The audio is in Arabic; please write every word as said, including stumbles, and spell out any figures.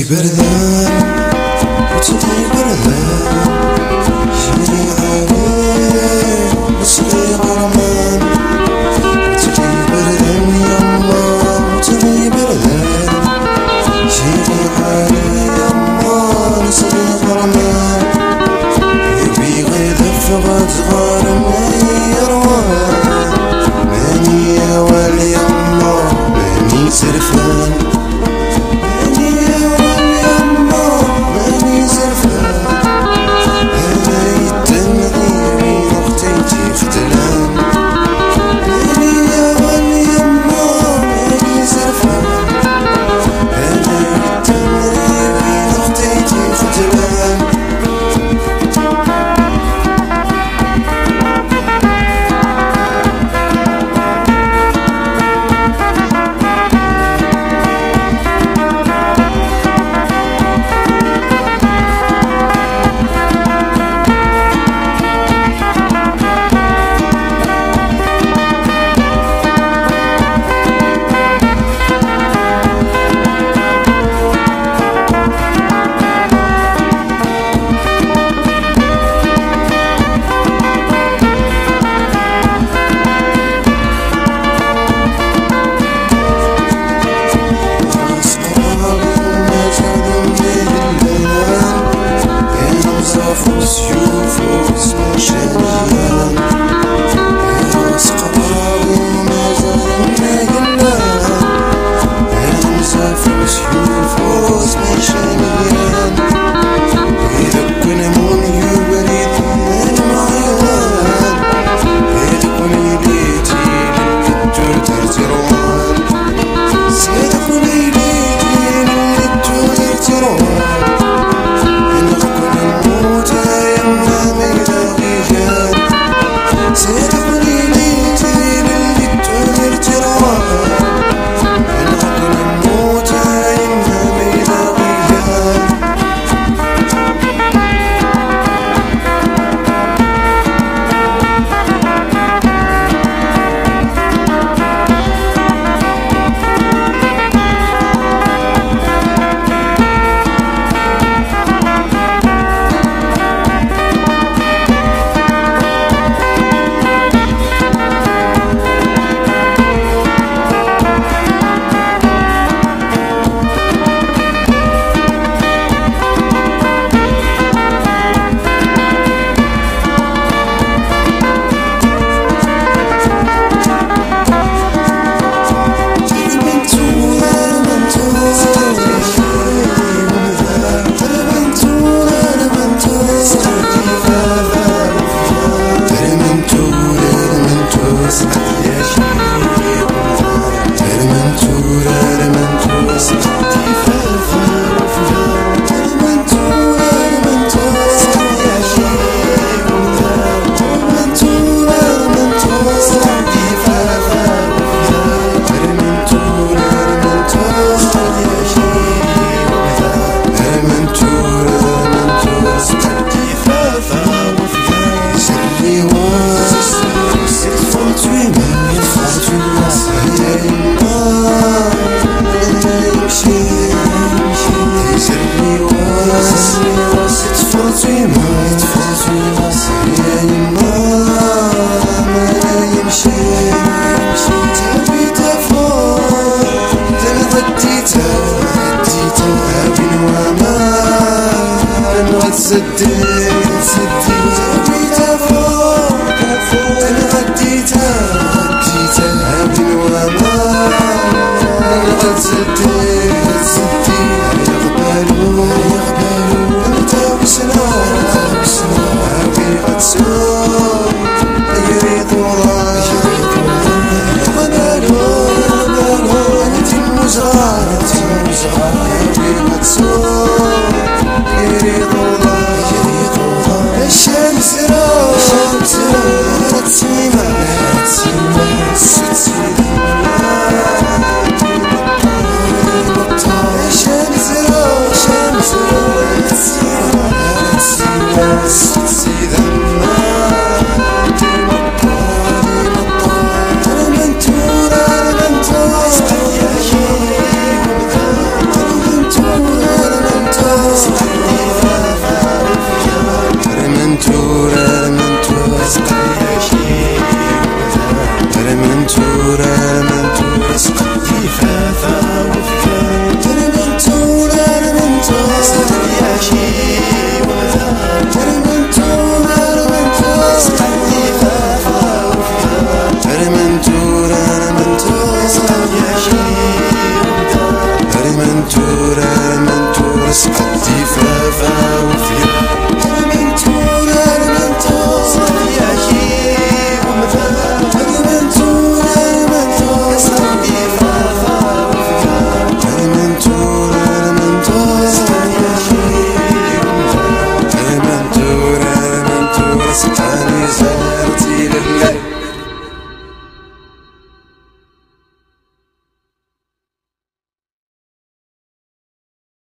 صوتي بردان وصوتي بردان جيني عليك وصوتي غرمان وصوتي بردان يما وصوتي بردان جيني عليك يما وصوتي غرمان يبي غيدف غاد غارم يروان ماني يا والي يما ماني سرفان سديت سديت بيتا فوق فوق انا غديتها غديتها بين وما انا غد سديت سديت يا غبالو يا غبالو انت وسنا وسنا هاوي غتسوق يريد وراك يريد وراك غبالو غبالو انت المزغار انت المزغار هاوي غتسوق يريد وراك الشمس را الشمس را تسيما تسيما تسيما الشمس را الشمس را تسيما تسيما